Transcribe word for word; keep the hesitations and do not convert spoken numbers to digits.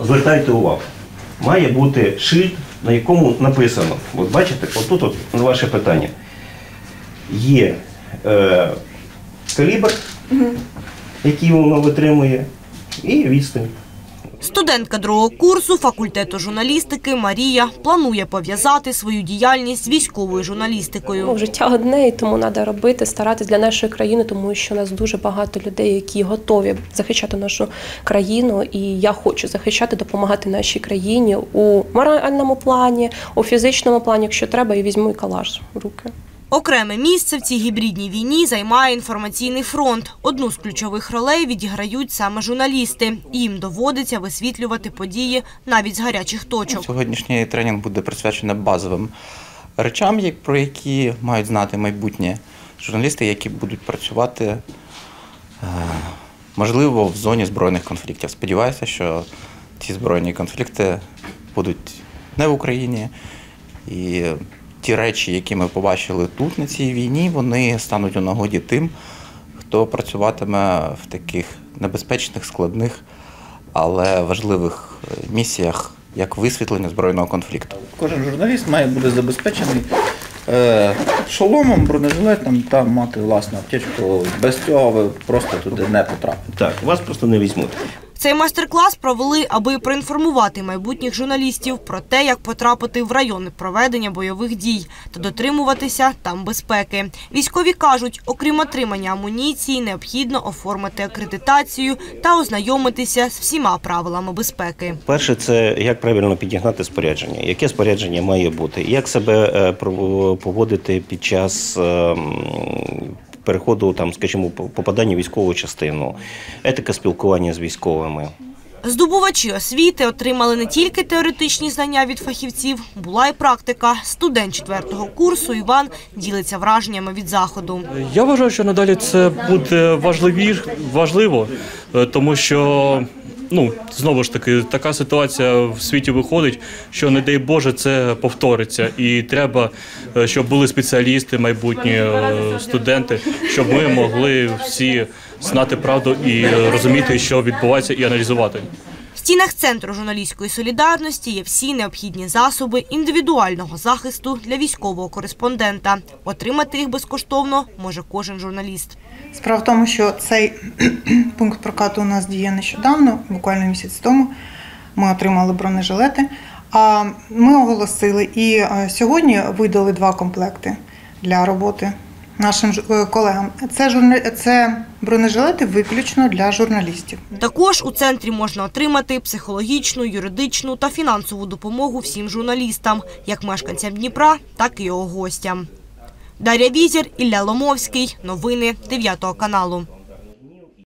звертайте увагу, має бути шильд, на якому написано, от бачите, отут от ваше питання, є е, калібр, який воно витримує, і відстань. Студентка другого курсу факультету журналістики Марія планує пов'язати свою діяльність з військовою журналістикою. Життя одне, і тому треба робити, старатись для нашої країни, тому що у нас дуже багато людей, які готові захищати нашу країну. І я хочу захищати, допомагати нашій країні у моральному плані, у фізичному плані, якщо треба, і візьму і калаш в руки. Окреме місце в цій гібридній війні займає інформаційний фронт. Одну з ключових ролей відіграють саме журналісти. Їм доводиться висвітлювати події навіть з гарячих точок. Сьогоднішній тренінг буде присвячений базовим речам, про які мають знати майбутні журналісти, які будуть працювати, можливо, в зоні збройних конфліктів. Сподіваюся, що ці збройні конфлікти будуть не в Україні. І ті речі, які ми побачили тут, на цій війні, вони стануть у нагоді тим, хто працюватиме в таких небезпечних, складних, але важливих місіях, як висвітлення збройного конфлікту. Кожен журналіст має бути забезпечений е, шоломом, бронежилетом та мати власну аптечку. Без цього ви просто туди не потрапите. Так, вас просто не візьмуть. Цей майстер-клас провели, аби проінформувати майбутніх журналістів про те, як потрапити в райони проведення бойових дій та дотримуватися там безпеки. Військові кажуть, окрім отримання амуніції, необхідно оформити акредитацію та ознайомитися з всіма правилами безпеки. Перше – це як правильно підігнати спорядження, яке спорядження має бути, як себе поводити під час переходу, там, скажімо, попадання в військову частину, етика спілкування з військовими. Здобувачі освіти отримали не тільки теоретичні знання від фахівців, була й практика. Студент четвертого курсу Іван ділиться враженнями від заходу. Я вважаю, що надалі це буде важливо, тому що, ну, знову ж таки, така ситуація в світі виходить, що, не дай Боже, це повториться. І треба, щоб були спеціалісти, майбутні студенти, щоб ми могли всі знати правду і розуміти, що відбувається, і аналізувати. В стінах Центру журналістської солідарності є всі необхідні засоби індивідуального захисту для військового кореспондента. Отримати їх безкоштовно може кожен журналіст. Справа в тому, що цей пункт прокату у нас діє нещодавно, буквально місяць тому. Ми отримали бронежилети, а ми оголосили і сьогодні видали два комплекти для роботи нашим колегам. Це, журна... Це бронежилети виключно для журналістів. Також у центрі можна отримати психологічну, юридичну та фінансову допомогу всім журналістам, як мешканцям Дніпра, так і його гостям. Дар'я Візір, Ілля Ломовський. Новини дев'ятого каналу.